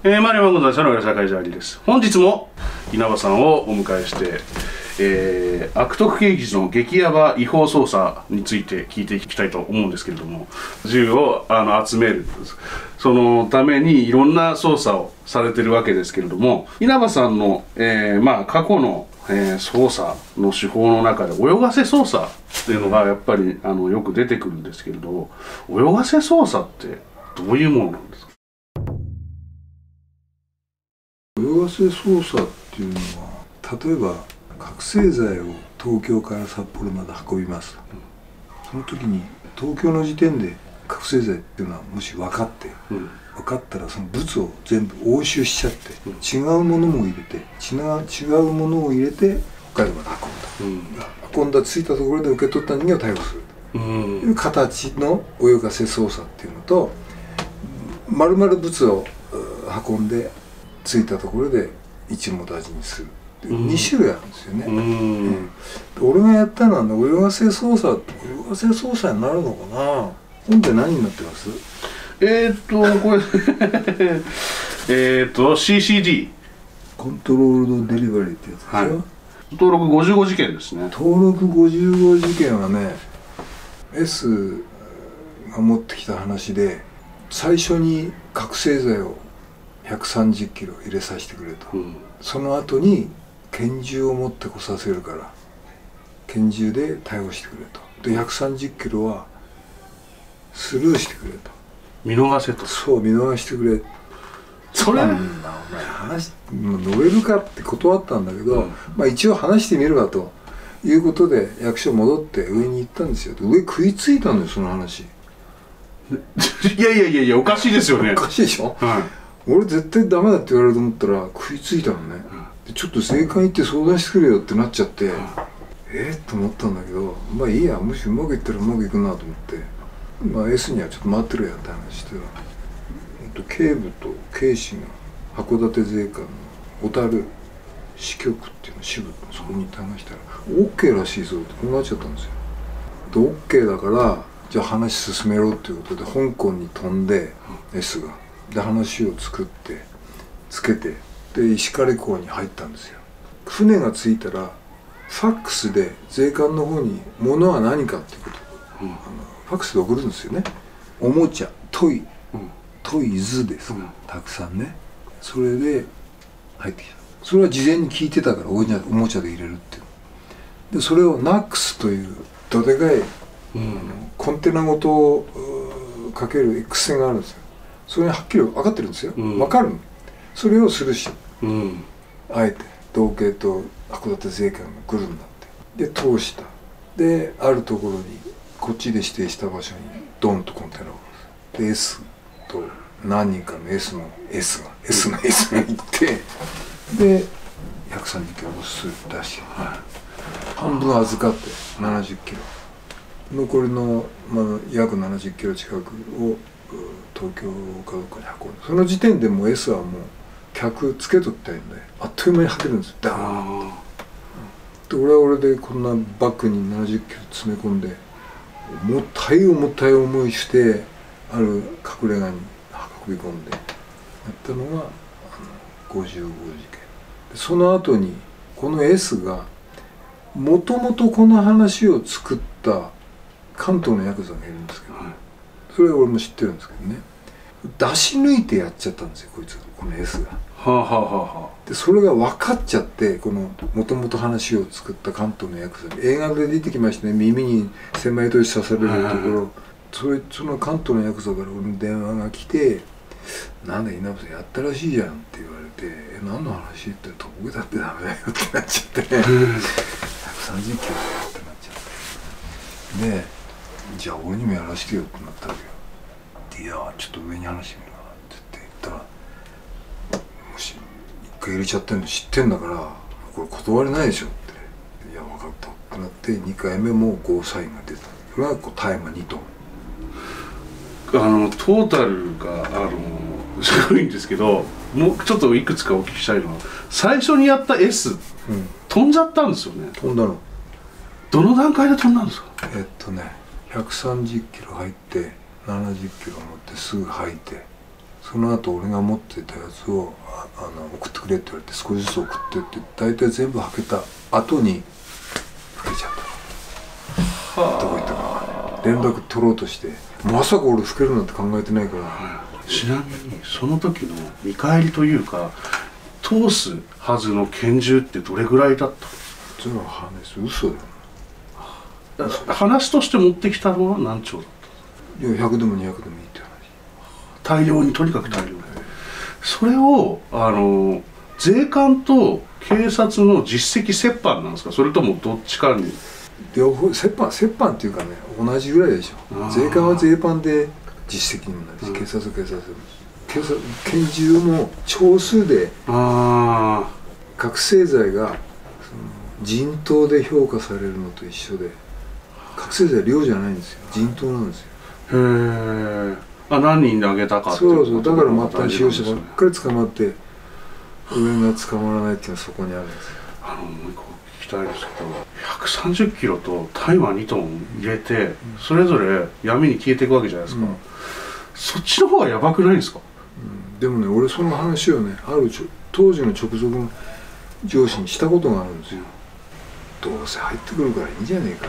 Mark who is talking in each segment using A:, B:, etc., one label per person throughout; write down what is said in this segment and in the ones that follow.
A: マリマンゴザ社の裏社会ジャーニーです。本日も稲葉さんをお迎えして、悪徳刑事の激ヤバ違法捜査について聞いていきたいと思うんですけれども、銃を集める、そのためにいろんな捜査をされてるわけですけれども、稲葉さんの、過去の、捜査の手法の中で泳がせ捜査っていうのがやっぱりよく出てくるんですけれど、泳がせ捜査ってどういうものなんですか？
B: 泳がせ捜査っていうのは、例えば覚醒剤を東京から札幌まで運びます、その時に東京の時点で覚醒剤っていうのはもし分かって、分かったらその物を全部押収しちゃって、違うものも入れて違うものを入れて北海道まで運んだ、着いたところで受け取った人間を逮捕するという形の泳がせ捜査っていうのと、丸々物を運んで着いたところで一網打尽にするっていう2種類あるんですよね。俺がやったのは泳がせ捜査になるのかな。本って何になってます？
A: これCCD
B: コントロールドデリバリーってやつでしょ、はい、
A: 登録55事件ですね。
B: 登録55事件はね、 S が持ってきた話で、最初に覚醒剤を130キロ入れさせてくれと、その後に拳銃を持ってこさせるから拳銃で逮捕してくれと。で130キロはスルーしてくれと、
A: 見逃せと。
B: そう、見逃してくれ。
A: それ
B: お前話乗れるかって断ったんだけど、一応話してみるわということで役所戻って上に行ったんですよ。上食いついたんですよ、その話。
A: いやおかしいですよね。
B: おかしいでしょ、俺絶対ダメだって言われると思ったら食いついたのね、でちょっと税関行って相談してくれよってなっちゃって、と思ったんだけど、まあいいや、もしうまくいったらうまくいくなと思って、S にはちょっと待ってるやって話してた。警部と警視が函館税関の小樽支局っていうの支部、そこに話したら OK らしいぞってこうなっちゃったんですよ。で OK だからじゃあ話進めろっていうことで香港に飛んで、S がで話を作ってつけて、で石狩港に入ったんですよ。船が着いたらファックスで税関の方に物は何かっていうことを、ファックスで送るんですよね。おもちゃ、トイズです、たくさんね。それで入ってきた。それは事前に聞いてたから、おもちゃで入れるっていう。でそれをナックスというどでかい、コンテナごとかける X 線があるんですよ。それにはっきり分かってるんですよ、分かるの。それをするし、あえて道警と函館税関が来るんだって。で通した。であるところにこっちで指定した場所にドンとコンテナを置く。で S と何人かの S が行ってで130キロのスープ出して、半分預かって70キロ、残りの、約70キロ近くを東京かどっかに運んで、その時点でもう S はもう客つけとったんであっという間に履けるんですよ、ダーンと。で俺は俺でこんなバッグに70キロ詰め込んで重たい思いしてある隠れ家に運び込んでやったのが55事件で、その後にこの S がもともとこの話を作った関東のヤクザがいるんですけど、それは俺も知ってるんですけどね、出し抜いてやっちゃったんですよ、こいつ、この S が。でそれが分かっちゃって、このもともと話を作った関東のヤクザに映画で出てきましたね、耳に狭い砥石刺されるところ、その関東のヤクザから俺に電話が来て「なんだ稲葉さんやったらしいじゃん」って言われて「何の話?」って「とぼけたってダメだよ」ってなっちゃって130キロってなっちゃって、で「じゃあ俺にもやらしてよ」ってなったわけよ。で「いやちょっと上に話してみるわ」って言ったら「もし一回入れちゃってんの知ってんだからこれ断れないでしょ」って「いや分かった」ってなって2回目もゴーサインが出た。それは大麻2トン。
A: トータルがすごいんですけど、もうちょっといくつかお聞きしたいのは、最初にやった S、飛んじゃったんですよね。
B: 飛んだの。
A: どの段階で飛んだんですか
B: ？130キロ入って70キロ持ってすぐ吐いてその後俺が持ってたやつを送ってくれって言われて、少しずつ送ってって大体全部はけた後に老けちゃった。どこ行ったか連絡取ろうとして、まさか俺老けるなんて考えてないから。
A: ちなみにその時の見返りというか、通すはずの拳銃ってどれぐらいだった？
B: それは話嘘だよ。
A: 話として持ってきたのは何丁だった？
B: いや100でも200でもいいって話。
A: 大量に、とにかく大量に。それを税関と警察の実績折半なんですか、それともどっちかに？
B: 両方折半っていうかね、同じぐらいでしょ。税関は税関で実績にもなるし、警察は警察でも、拳銃の丁数で覚醒剤が人頭で評価されるのと一緒で、覚醒剤量じゃないんですよ、人頭なんですよ。
A: へえ。何人であげたかっていう
B: そうだから末端使用者ばっかり捕まって上が捕まらないっていうのはそこにあるんですよ。
A: もう一個聞きたいですけど、130キロと大麻2トン入れて、それぞれ闇に消えていくわけじゃないですか、そっちの方がやばくないですか？
B: でもね、俺その話をね、当時の直属の上司にしたことがあるんですよ。どうせ入ってくるからいいんじゃねえか。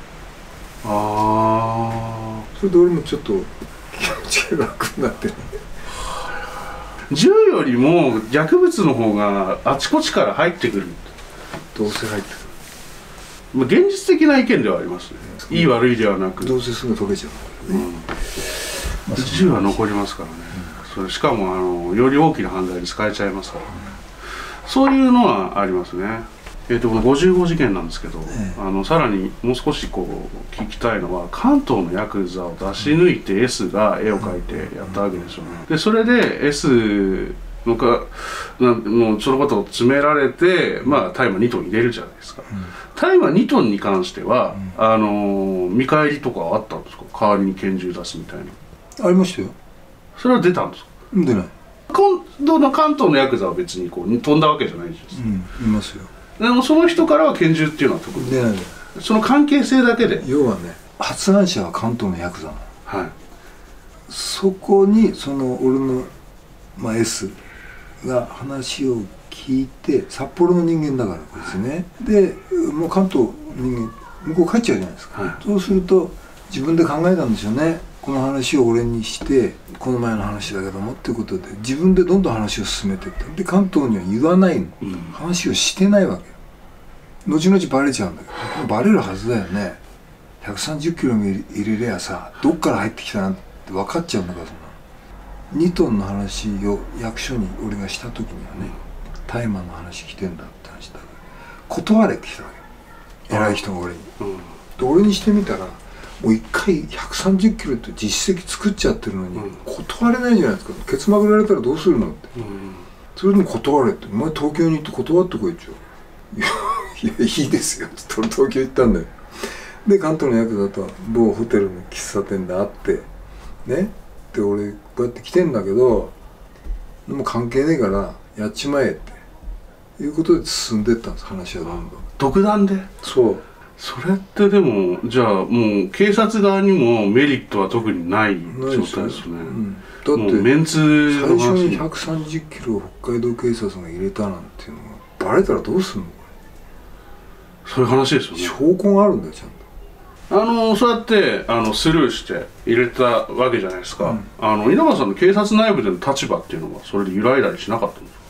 B: それで俺もちょっと気持ちが楽になってね。
A: 銃よりも薬物の方があちこちから入ってくる。
B: どうせ入ってく
A: る。現実的な意見ではありますね。いい悪いではなく。
B: どうせすぐ溶けちゃうからね。
A: 銃は残りますからね。それしかもより大きな犯罪に使えちゃいますからね。そういうのはありますね。この55事件なんですけど、さらにもう少し聞きたいのは、関東のヤクザを出し抜いて S が絵を描いてやったわけですよね。でそれで S のもうそのことを詰められて、大麻2トン入れるじゃないですか。大麻2トンに関しては、見返りとかあったんですか？代わりに拳銃出すみたいな。
B: ありましたよ。
A: それは出たんですか？
B: 出ない。
A: 今度の関東のヤクザは別に飛んだわけじゃないです。
B: いますよ。
A: でもその人からは拳銃っていうのは特に
B: 出ない。
A: その関係性だけで。
B: 要はね、発案者は関東のヤクザなの。
A: はい。
B: そこに俺のS が話を聞いて、札幌の人間だからこいつね。でもう関東人間向こう帰っちゃうじゃないですか。そうすると自分で考えたんでしょうね。この話を俺にして、この前の話だけどもっていうことで自分でどんどん話を進めていった。で関東には言わないの、話をしてないわけ。後々バレちゃうんだけど、バレるはずだよね。130キロも入れりゃさ、どっから入ってきたなんて分かっちゃうんだから。そんな2トンの話を役所に俺がした時にはね、大麻の話来てんだって話だから断れってきたわけ、偉い人が俺に。で俺にしてみたら、もう1回130キロって実績作っちゃってるのに断れないじゃないですか。ケツまくられたらどうするのって、それでも断れって、お前東京に行って断ってこいっちゃう。いやいいですよって俺東京行ったんだよ。で関東のヤクザと某ホテルの喫茶店で会ってね、で俺こうやって来てんだけど、でも関係ねえからやっちまえっていうことで進んでったんです、話はどんどん。
A: 独断で？そう。それってでもじゃあもう警察側にもメリットは特にない状態ですね。
B: だって
A: メンツの
B: 最初に130キロを北海道警察が入れたなんていうのがバレたらどうすんの？
A: そういう話ですよね。
B: 証拠があるんだよちゃんと。
A: そうやってスルーして入れたわけじゃないですか。稲葉さんの警察内部での立場っていうのはそれで揺らいだりしなかったんですか？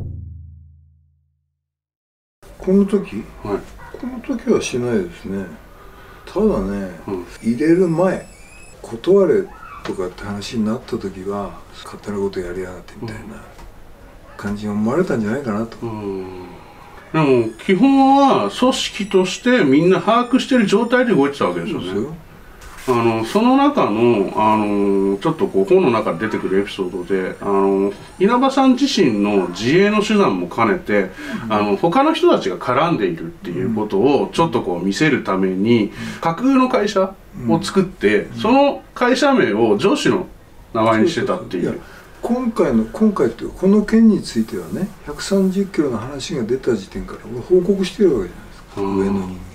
B: この時？
A: はい。
B: この時はしないですね。ただね、入れる前断れとかって話になった時は勝手なことやりやがってみたいな感じに思われたんじゃないかなと。
A: でも基本は組織としてみんな把握してる状態で動いてたわけですよね。
B: そうですよ。
A: その中のちょっと本の中で出てくるエピソードで稲葉さん自身の自衛の手段も兼ねて他の人たちが絡んでいるっていうことをちょっと見せるために架空の会社を作って、その会社名を上司の名前にしてたっていう。
B: 今回っていうかこの件についてはね、130キロの話が出た時点から俺報告してるわけじゃないですか、上の人間に。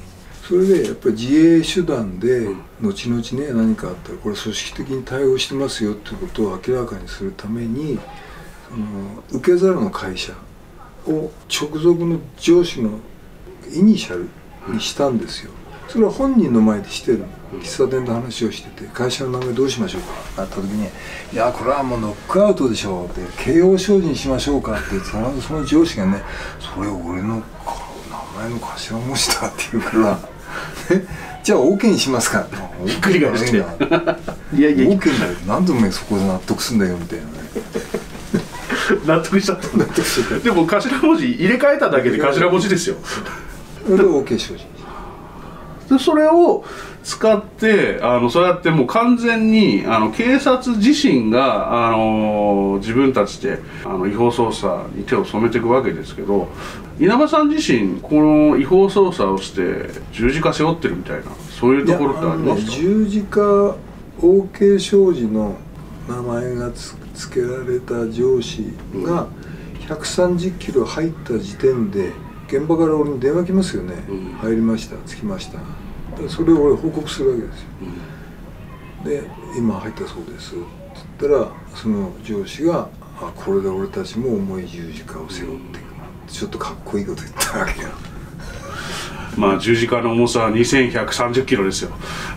B: それでやっぱり自衛手段で後々ね何かあったらこれ組織的に対応してますよっていうことを明らかにするために受け皿の会社を直属の上司のイニシャルにしたんですよ。それは本人の前でしてるの。喫茶店で話をしてて会社の名前どうしましょうかなった時に「いやこれはもうノックアウトでしょ」って「慶応商事にしましょうか」ってその上司がね「それ俺の名前の頭文字だ」って言うから「じゃあ OK にしますか」って「
A: ひっくり返して「いやいや
B: OK だよ何でお前そこで納得すんだよ」みたいなね
A: 納得しちゃったでも頭文字入れ替えただけで頭文字ですよ
B: それで OK 商事
A: でそれを使ってそうやってもう完全に警察自身が自分たちで違法捜査に手を染めていくわけですけど、稲葉さん自身この違法捜査をして十字架背負ってるみたいなそういうところってありますか？
B: 十字架 OK 商事の名前が付けられた上司が130キロ入った時点で現場から俺に電話来ますよね、入りました着きましたそれを俺報告するわけですよ、で今入ったそうですって言ったらその上司がこれで俺たちも重い十字架を背負っていくなってちょっとかっこいいこと言ったわけよ
A: まあ十字架の重さは2130キロですよ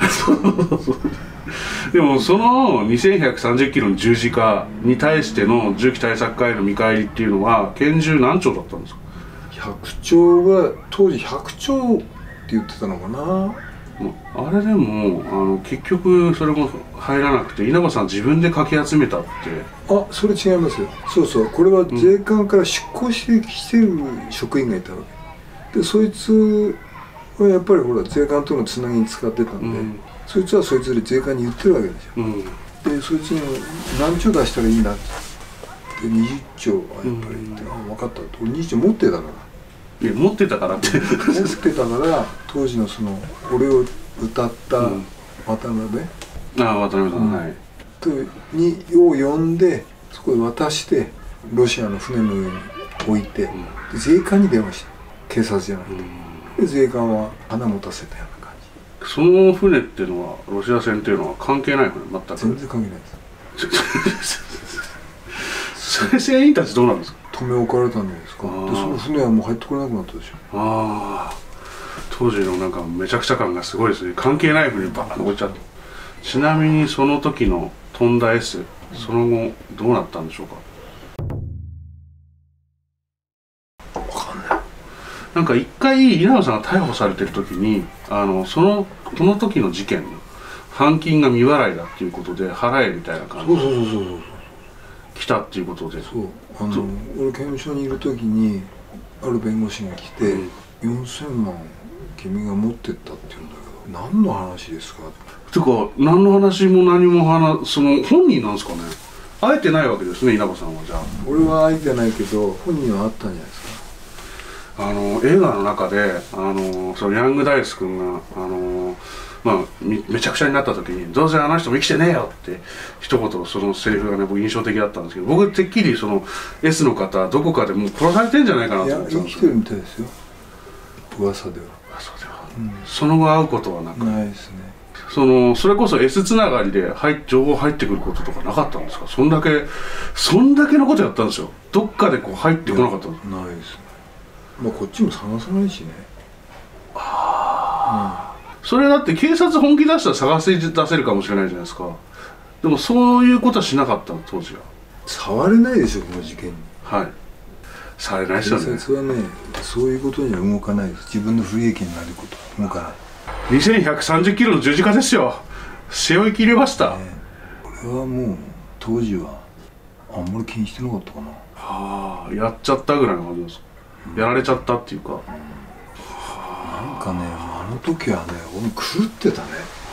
A: でもその2130キロの十字架に対しての銃器対策課への見返りっていうのは拳銃何丁だったんですか
B: ？100丁が当時100丁って言ってたのかな。
A: あれでも結局それも入らなくて稲葉さん自分でかき集めたって。
B: それ違いますよ。そうそうこれは税関から出向してきてる職員がいたわけでそいつはやっぱりほら税関とのつなぎに使ってたんで、そいつはそいつで税関に言ってるわけですよ、でそいつに何丁出したらいいんだって20丁はやっぱり言って分かったって俺20丁持ってたから
A: 持ってたからって
B: 持ってたから当時のその俺を歌った渡辺、
A: 渡辺さん、はい
B: を呼んでそこで渡してロシアの船の上に置いて、税関に電話した警察じゃなくて、で税関は花持たせたような感
A: じ。その船っていうのはロシア船っていうのは関係ない船全く
B: 全然関係ないです
A: それ船員たちどうなんですか？
B: 止め置かれたんじゃないですか。でその船はもう入ってこれなくなったでしょ。
A: 当時のなんかめちゃくちゃ感がすごいですね。関係ない船にバーンと置いちゃった。ちなみにその時の飛んだ S その後どうなったんでしょうか？
B: 分かんない。
A: なんか一回稲葉さんが逮捕されてる時にこの時の事件の半金が未払いだっていうことで払えみたいな感じで
B: そう
A: 来たっていうことで、
B: そう俺刑務所にいる時にある弁護士が来て、4000万君が持ってったって言うんだけど何の話ですか
A: てか何の話も何もその本人なんですかね。会えてないわけですね稲葉さんは。じゃあ
B: 俺は会えてないけど本人は会ったんじゃないですか。
A: 映画の中でそのヤングダイス君がめちゃくちゃになった時に「どうせあの人も生きてねえよ」って一言そのセリフがね僕印象的だったんですけど、僕てっきりその S の方どこかでもう殺されてんじゃないかなと思ってたんですよ。
B: いや生きてるみたいですよ噂では。
A: その後会うことはなく
B: ないですね。
A: それこそ S つながりで情報入ってくることとかなかったんですか？そんだけのことやったんですよ。どっかでこう入ってこなかったんですか？
B: ないですね。まあこっちも探さないしね。
A: それだって警察本気出したら探せ出せるかもしれないじゃないですか。でもそういうことはしなかったの当時は。
B: 触れないでしょこの事件に。
A: はいされないですよね。
B: 警察はねそういうことには動かないです。自分の不利益になることは動かない。
A: 2130キロの十字架ですよ。背負いきれました、
B: これはもう当時はあんまり気にしてなかったかな。
A: やっちゃったぐらいの感じですか、やられちゃったっていうか。
B: なんかねあの時はね俺狂ってたね。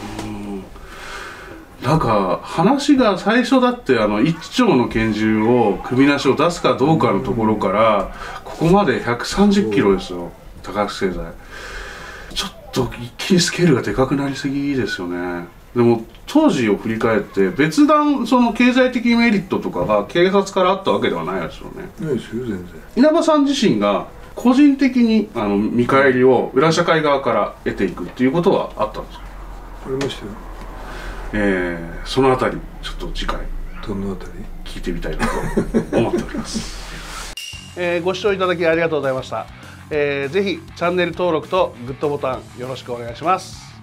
A: なんか話が最初だって一丁の拳銃を首なしを出すかどうかのところからここまで130キロですよ。多覚醒剤ちょっと一気にスケールがでかくなりすぎですよね。でも当時を振り返って別段その経済的メリットとかが警察からあったわけではないですよね。
B: ないですよ全然。
A: 稲葉さん自身が個人的に見返りを裏社会側から得ていくっていうことはあったんですか？
B: ありましたよ。
A: そのあたりちょっと次回
B: どのあたり
A: 聞いてみたいなと思っております。ご視聴いただきありがとうございました。ぜひチャンネル登録とグッドボタンよろしくお願いします。